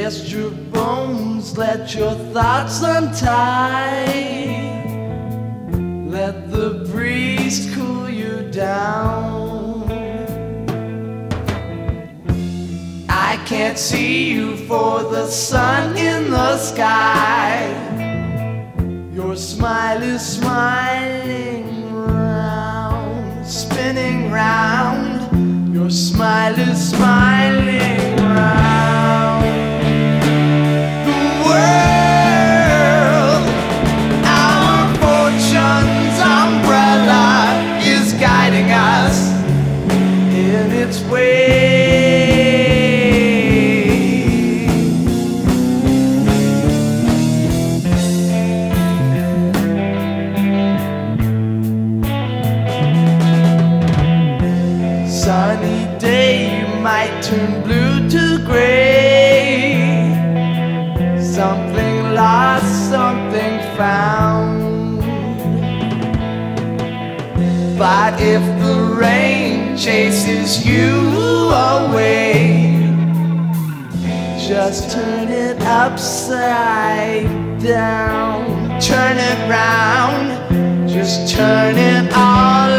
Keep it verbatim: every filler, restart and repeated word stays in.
Rest your bones, let your thoughts untie. Let the breeze cool you down. I can't see you for the sun in the sky. Your smile is smiling round, spinning round. Your smile is smiling round. The world, our fortune's umbrella, is guiding us in its way. Sunny day, you might turn blue to gray. Something lost, something found. But if the rain chases you away, just turn it upside down. Turn it round, just turn it all